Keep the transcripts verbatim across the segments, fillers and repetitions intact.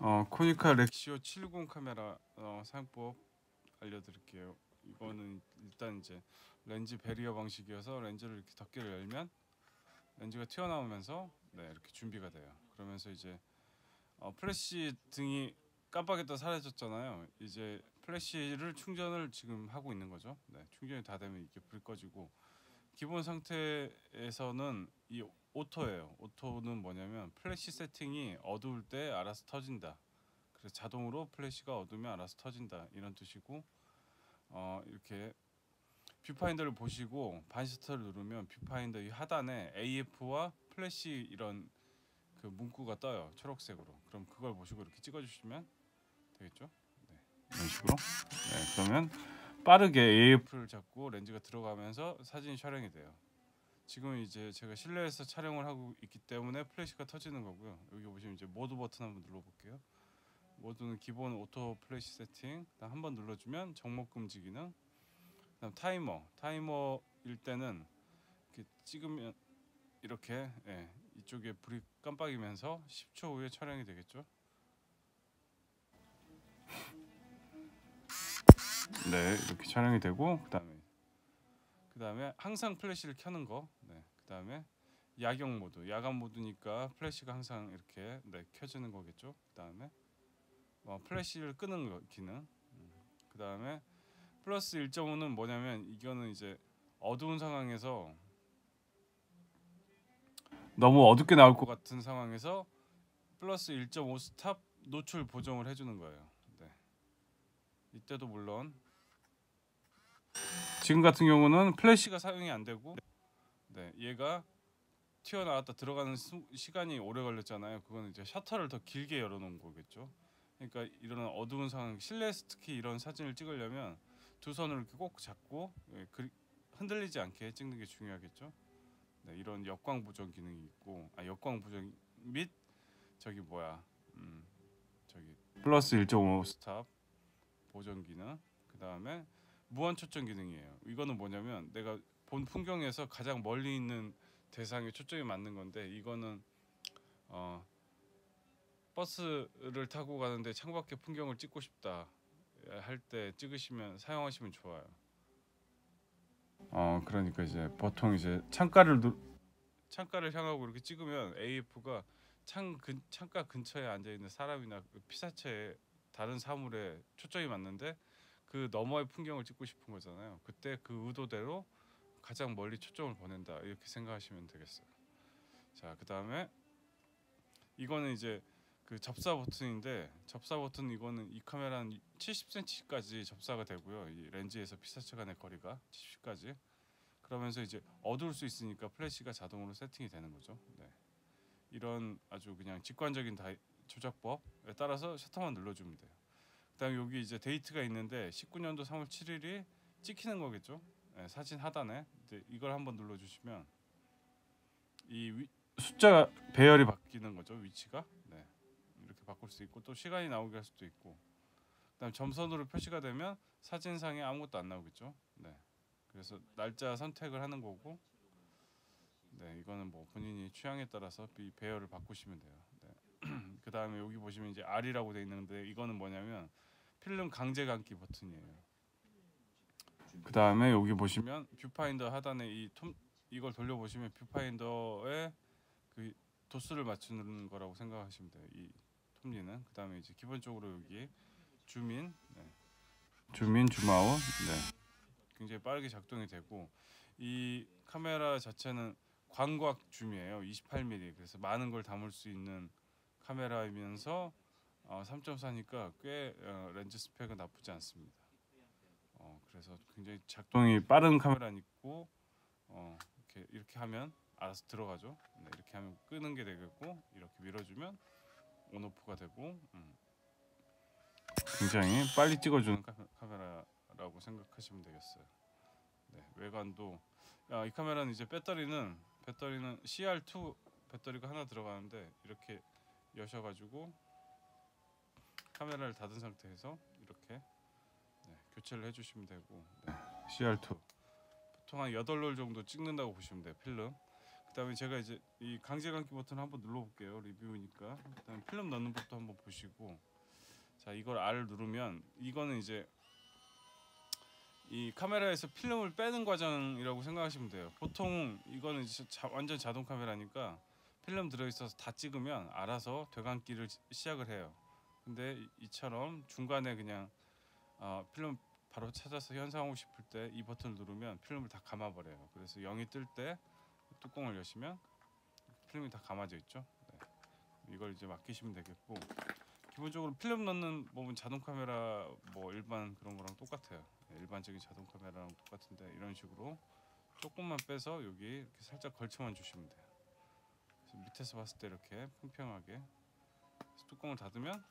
어, 코니카 렉시오 칠십 카메라 어, 사용법 알려드릴게요. 이거는 일단 이제 렌즈 베리어 방식이어서 렌즈를 이렇게 덮개를 열면 렌즈가 튀어나오면서 네, 이렇게 준비가 돼요. 그러면서 이제 어, 플래시 등이 깜빡했다 사라졌잖아요. 이제 플래시를 충전을 지금 하고 있는 거죠. 네, 충전이 다 되면 이렇게 불 꺼지고, 기본 상태에서는 이 오토예요. 오토는 뭐냐면 플래시 세팅이 어두울 때 알아서 터진다. 그래서 자동으로 플래시가 어두우면 알아서 터진다, 이런 뜻이고, 어, 이렇게 뷰파인더를 보시고 반시터를 누르면 뷰파인더 이 하단에 에이에프와 플래시 이런 그 문구가 떠요, 초록색으로. 그럼 그걸 보시고 이렇게 찍어주시면 되겠죠. 네, 이런 식으로. 네, 그러면 빠르게 에이에프를 잡고 렌즈가 들어가면서 사진이 촬영이 돼요. 지금 이제 제가 실내에서 촬영을 하고 있기 때문에 플래시가 터지는 거고요. 여기 보시면 이제 모드 버튼 한번 눌러볼게요. 모드는 기본 오토 플래시 세팅. 한번 눌러주면 정목 금지 기능. 그다음 타이머. 타이머일 때는 이렇게 찍으면 이렇게, 예, 이쪽에 불이 깜빡이면서 십 초 후에 촬영이 되겠죠. 네, 이렇게 촬영이 되고, 그다음에 그다음에 항상 플래시를 켜는 거. 네, 그다음에 야경 모드, 야간 모드니까 플래시가 항상 이렇게 네, 켜지는 거겠죠. 그다음에 어, 플래시를 끄는 거, 기능. 음, 그다음에 플러스 일 점 오는 뭐냐면, 이거는 이제 어두운 상황에서 너무 어둡게 나올 것 같은 상황에서 플러스 일 점 오 스탑 노출 보정을 해주는 거예요. 네. 이때도 물론 지금 같은 경우는 플래시가 사용이 안 되고, 네, 얘가 튀어나왔다 들어가는 수, 시간이 오래 걸렸잖아요. 그거는 이제 셔터를 더 길게 열어놓은 거겠죠. 그러니까 이런 어두운 상황, 실내에서 특히 이런 사진을 찍으려면 두 손을 이렇게 꼭 잡고, 예, 그, 흔들리지 않게 찍는 게 중요하겠죠. 네, 이런 역광 보정 기능이 있고, 아, 역광 보정 및 저기 뭐야, 음, 저기 플러스 일 점 오 스탑 보정 기능. 그 다음에 무한 초점 기능이에요. 이거는 뭐냐면 내가 본 풍경에서 가장 멀리 있는 대상에 초점이 맞는 건데, 이거는 어, 버스를 타고 가는데 창밖의 풍경을 찍고 싶다 할 때 찍으시면 사용하시면 좋아요. 어, 그러니까 이제 보통 이제 창가를 누, 창가를 향하고 이렇게 찍으면 에이에프가 창 근, 창가 근처에 앉아 있는 사람이나 그 피사체에 다른 사물에 초점이 맞는데 그 너머의 풍경을 찍고 싶은 거잖아요. 그때 그 의도대로 가장 멀리 초점을 보낸다, 이렇게 생각하시면 되겠어요. 자, 그 다음에 이거는 이제 그 접사 버튼인데, 접사 버튼 이거는 이 카메라는 칠십 센티미터까지 접사가 되고요. 이 렌즈에서 피사체 간의 거리가 칠십까지. 그러면서 이제 어두울 수 있으니까 플래시가 자동으로 세팅이 되는 거죠. 네. 이런 아주 그냥 직관적인 다이, 조작법에 따라서 셔터만 눌러주면 돼요. 그다음 여기 이제 데이트가 있는데 십구 년도 삼월 칠일이 찍히는 거겠죠. 네, 사진 하단에 이걸 한번 눌러주시면 이 위, 숫자 배열이 바뀌는 거죠, 위치가. 네, 이렇게 바꿀 수 있고, 또 시간이 나오게 할 수도 있고. 그다음 점선으로 표시가 되면 사진상에 아무것도 안 나오겠죠. 네, 그래서 날짜 선택을 하는 거고, 네, 이거는 뭐 본인이 취향에 따라서 이 배열을 바꾸시면 돼요. 네. 그 다음에 여기 보시면 이제 R이라고 되어 있는데, 이거는 뭐냐면 필름 강제 감기 버튼이에요. 그 다음에 여기 보시면 뷰파인더 하단에 이 톰, 이걸 돌려보시면 뷰파인더에 그 도수를 맞추는 거라고 생각하시면 돼요, 이 톱니는. 그 다음에 이제 기본적으로 여기 줌인, 네, 줌인, 줌아웃, 네, 굉장히 빠르게 작동이 되고, 이 카메라 자체는 광각 줌이에요. 이십팔 밀리미터. 그래서 많은 걸 담을 수 있는 카메라이면서 어, 삼 점 사니까 꽤 어, 렌즈 스펙은 나쁘지 않습니다. 어, 그래서 굉장히 작동이 빠른 카메라니고, 어, 이렇게 이렇게 하면 알아서 들어가죠. 네, 이렇게 하면 끄는 게 되겠고, 이렇게 밀어주면 온오프가 되고, 음, 굉장히 빨리 찍어주는 카메라라고 생각하시면 되겠어요. 네, 외관도, 야, 이 카메라는 이제 배터리는 배터리는 씨알 투 배터리가 하나 들어가는데, 이렇게 여셔가지고 카메라를 닫은 상태에서 이렇게, 네, 교체를 해주시면 되고, 네, 씨알 투 보통 한 여덟 롤 정도 찍는다고 보시면 돼요, 필름. 그다음에 제가 이제 이 강제 감기 버튼 한번 눌러볼게요. 리뷰니까. 일단 필름 넣는 법도 한번 보시고. 자, 이걸 R을 누르면 이거는 이제 이 카메라에서 필름을 빼는 과정이라고 생각하시면 돼요. 보통 이거는 이제 자, 완전 자동 카메라니까 필름 들어있어서 다 찍으면 알아서 되감기를 시작을 해요. 근데 이처럼 중간에 그냥 어, 필름 바로 찾아서 현상하고 싶을 때 이 버튼을 누르면 필름을 다 감아버려요. 그래서 영이 뜰 때 뚜껑을 여시면 필름이 다 감아져 있죠. 네. 이걸 이제 맡기시면 되겠고, 기본적으로 필름 넣는 법은 자동 카메라 뭐 일반 그런 거랑 똑같아요. 네, 일반적인 자동 카메라랑 똑같은데 이런 식으로 조금만 빼서 여기 이렇게 살짝 걸쳐만 주시면 돼요. 그래서 밑에서 봤을 때 이렇게 평평하게 뚜껑을 닫으면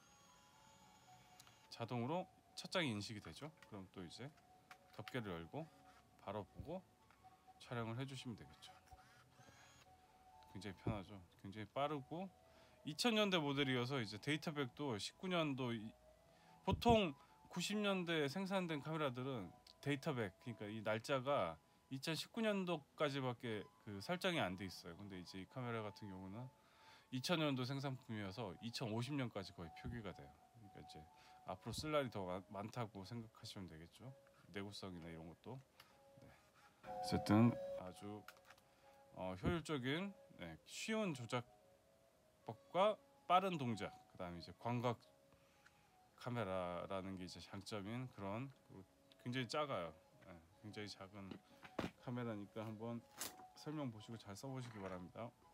자동으로 첫 장이 인식이 되죠. 그럼 또 이제 덮개를 열고 바로 보고 촬영을 해주시면 되겠죠. 굉장히 편하죠. 굉장히 빠르고 이천 년대 모델이어서 이제 데이터백도 십구 년도 보통 구십 년대 생산된 카메라들은 데이터백 그러니까 이 날짜가 이천십구 년도까지밖에 그 설정이 안 돼 있어요. 근데 이제 이 카메라 같은 경우는 이천 년도 생산품이어서 이천오십 년까지 거의 표기가 돼요. 그러니까 이제 앞으로 쓸 날이 더 많다고 생각하시면 되겠죠. 내구성이나 이런 것도. 네. 어쨌든 아주 어, 효율적인 네, 쉬운 조작법과 빠른 동작, 그다음에 이제 광각 카메라라는 게 이제 장점인 그런 굉장히 작아요. 네, 굉장히 작은 카메라니까 한번 설명 보시고 잘 써보시기 바랍니다.